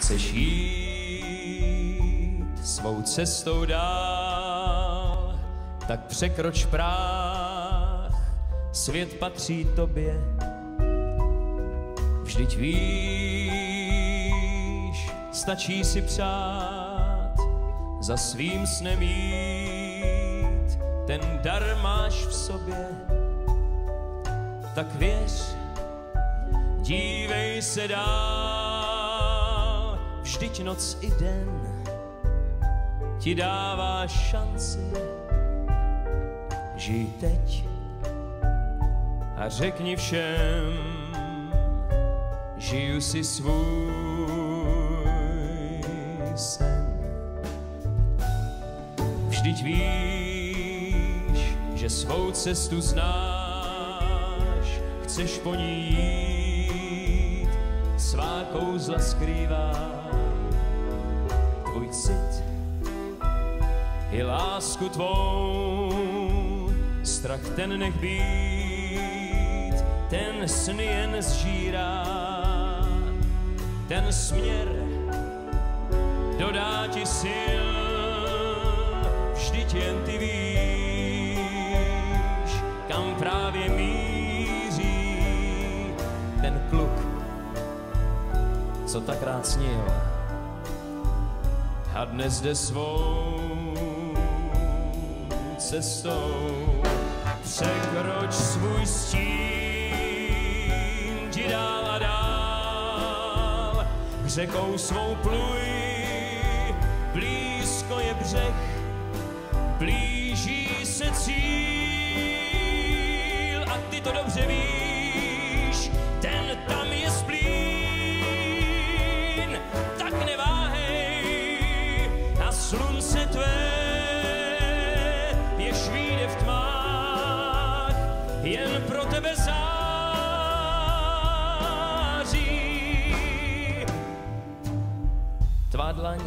Chceš jít svou cestou dál, tak překroč práh, svět patří tobě. Vždyť víš, stačí si přát, za svým snem jít, ten dar máš v sobě. Tak věř, dívej se dál, vždyť noc i den ti dává šanci. Žij teď a řekni všem, žiju si svůj sen. Vždyť víš, že svou cestu znáš, chceš po ní jít, svá kouzla skrývá. Tvůj cit i lásku tvou, strach ten nech být, ten sny jen zžírá. Ten směr dodá ti sil, vždyť jen ty víš, kam právě míří ten kluk, co tak rád snil. A dnes jde svou cestou, překroč svůj stín, jdi dál a dál, řekou svou pluj, blízko je břeh, blíží se cíl a ty to dobře víš, ten tam je splín, tak neváhej a slunce tvé, jež vyjde v tmách, jen pro tebe září. Tvá dlaň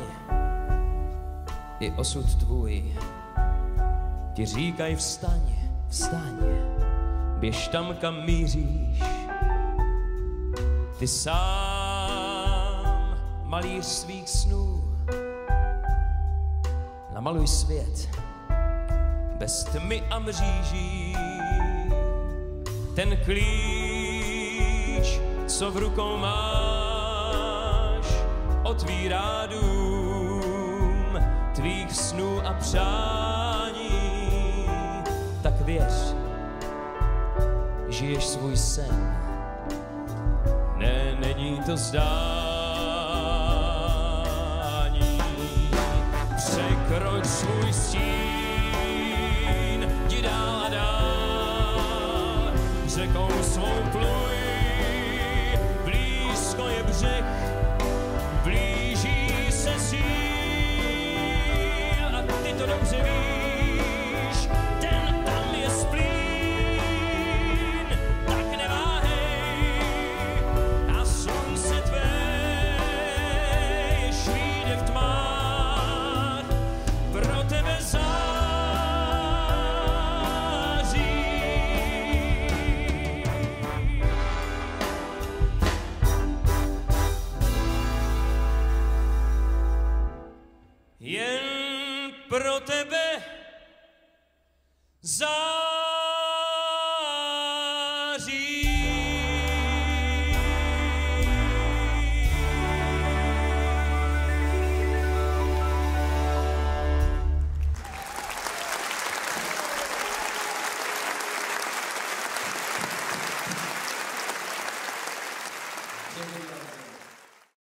i osud tvůj ti říkaj vstaň, vstaň, běž tam, kam míříš. Ty sám, malíř svých snů, namaluj svět bez tmy a mříží. Ten klíč, co v rukou máš, otvírá dům tvých snů a přání. Tak věř, žiješ svůj sen, ne, není to zdání. Překroč svůj stín, jdi dál a dál, řekou svou pluj, blízko je břeh, blíží se cíl a ty to dobře víš, ten tam je splín, tak neváhej a slunce tvé, jež vyjde v tmách, pro tebe září. Jen pro tebe září.